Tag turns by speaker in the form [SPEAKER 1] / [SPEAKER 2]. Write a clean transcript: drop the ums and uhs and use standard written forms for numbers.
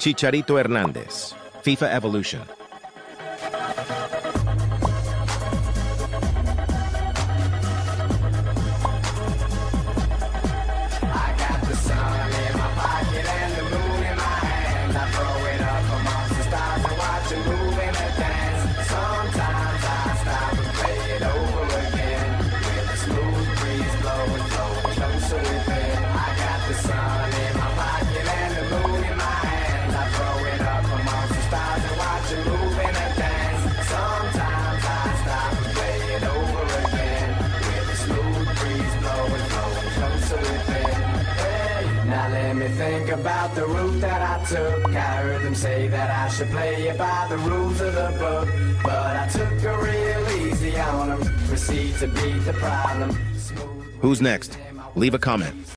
[SPEAKER 1] Chicharito Hernandez, FIFA Evolution.
[SPEAKER 2] Let me think about the route that I took. I heard them say that I should play it by the rules of the book, but I took a real easy on them. Proceed to beat the problem.
[SPEAKER 1] Who's next? Leave a comment.